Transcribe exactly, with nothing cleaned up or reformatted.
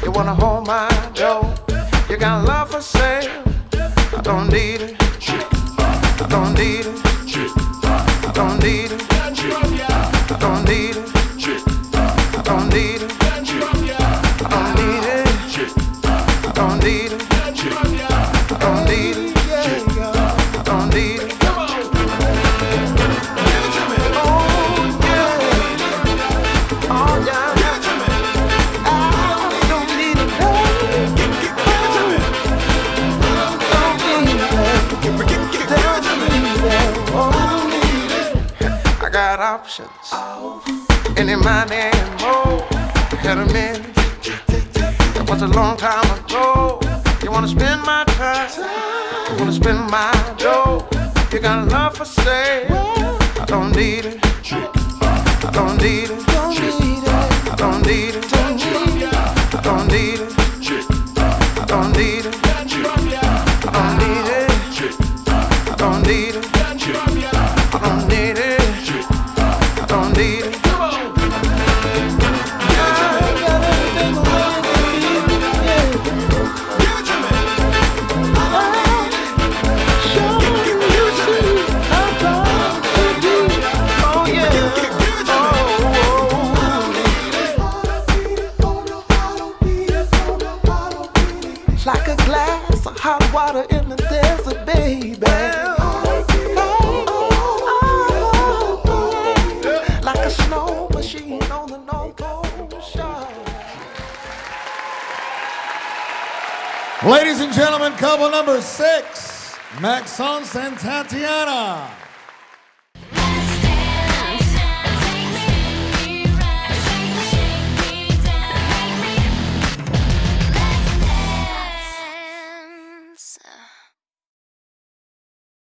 You wanna hold my dough. You got love for sale. I don't need it. I don't need it. I don't need it. I don't need it. I don't need it. I don't need it. I don't need it. I don't need it. I don't need it. Got options, any money and more. Had a minute, that was a long time ago. You wanna spend my time, you wanna spend my dough. You got love for sale. I don't need it, I don't need it, I don't need it, I don't need it, I don't need it, I don't need it, I don't need it, I don't need it. Don't need it. Come on. I got everything the way it is. Yeah. Give it to me. I need it. Show me you see how proud to be. Oh yeah. Give it to me. Oh, like a glass of hot water in the desert, baby. Snow machine on the North Pole shore. Ladies and gentlemen, couple number six, Maxence and Tatiana.